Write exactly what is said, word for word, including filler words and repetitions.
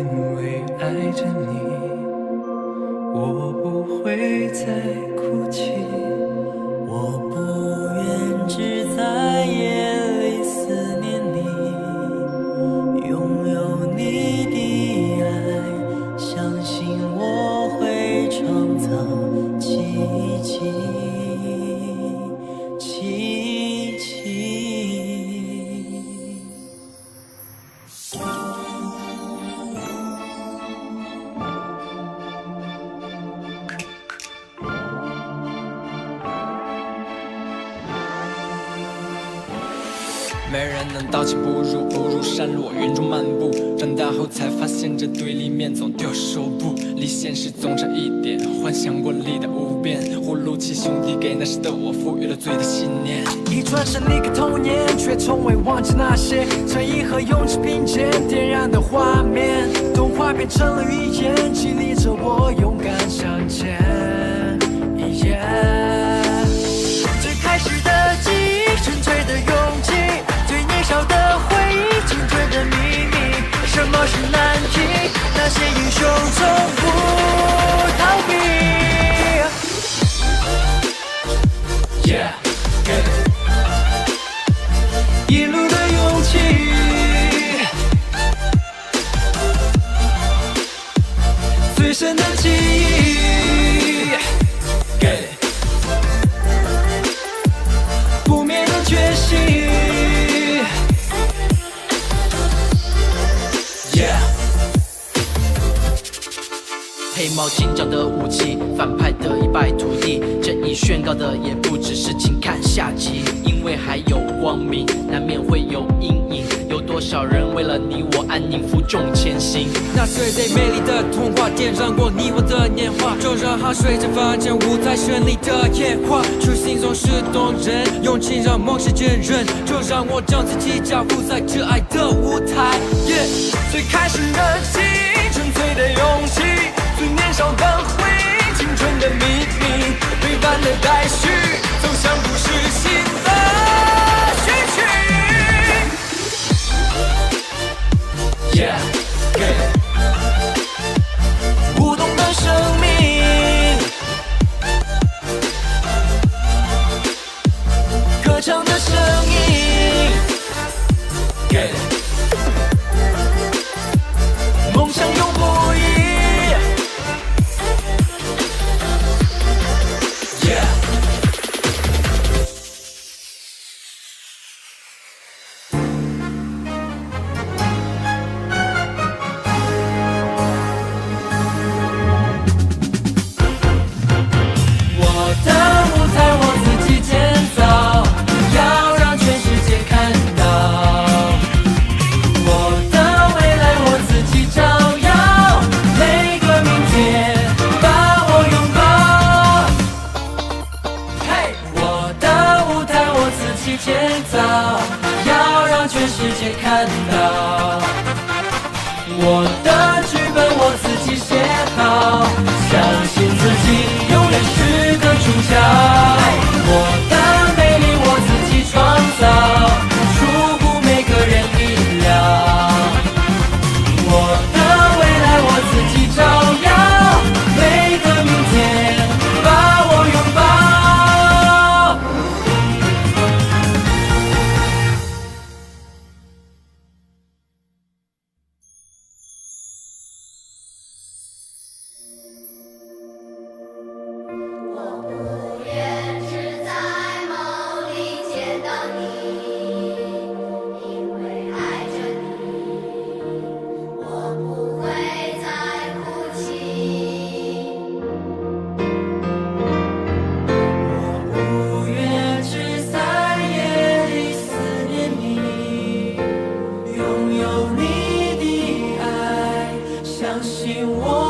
因为爱着你，我不会再哭泣。 我不愿只在夜里思念你，拥有你的爱，相信我会创造奇迹，奇迹。 没人能刀枪不入，不入山路，云中漫步。长大后才发现，这对立面总丢手不离现实，总差一点。幻想过力大无边，葫芦七兄弟给那时的我赋予了罪的信念。 一转身离开童年，却从未忘记那些诚意和勇气并肩点燃的画面。动画变成了语言，激励着我勇敢向前。Yeah. 最开始的记忆，纯粹的勇气。年少的回忆，青春的秘密，什么是难题？那些英雄从不逃避。 Yeah, good. 一路的勇气，最深的记忆。 Good. 不灭的决心。 黑猫警长的武器，反派的一败涂地，正义宣告的也不只是请看下集，因为还有光明，难免会有阴影。有多少人为了你我安宁负重前行？ 那最最美丽的童话点燃过你我的年华，就让它随着凡间舞台绚丽的演化。初心总是动人，勇气让梦是真人，就让我将自己交付在这爱的舞台。Yeah. 最开始的记忆，纯粹的勇气。最年少的回忆，青春的秘密，陪伴的待续，走向故事新的序曲。 Yeah, good. 舞动的生命，歌唱的声音。 Good. 梦想永不移。 我的剧本我自己写好，相信自己永远是个主角。我的美丽我自己创造，出乎每个人意料。我的未来我自己照耀，每个明天把我拥抱。相信我。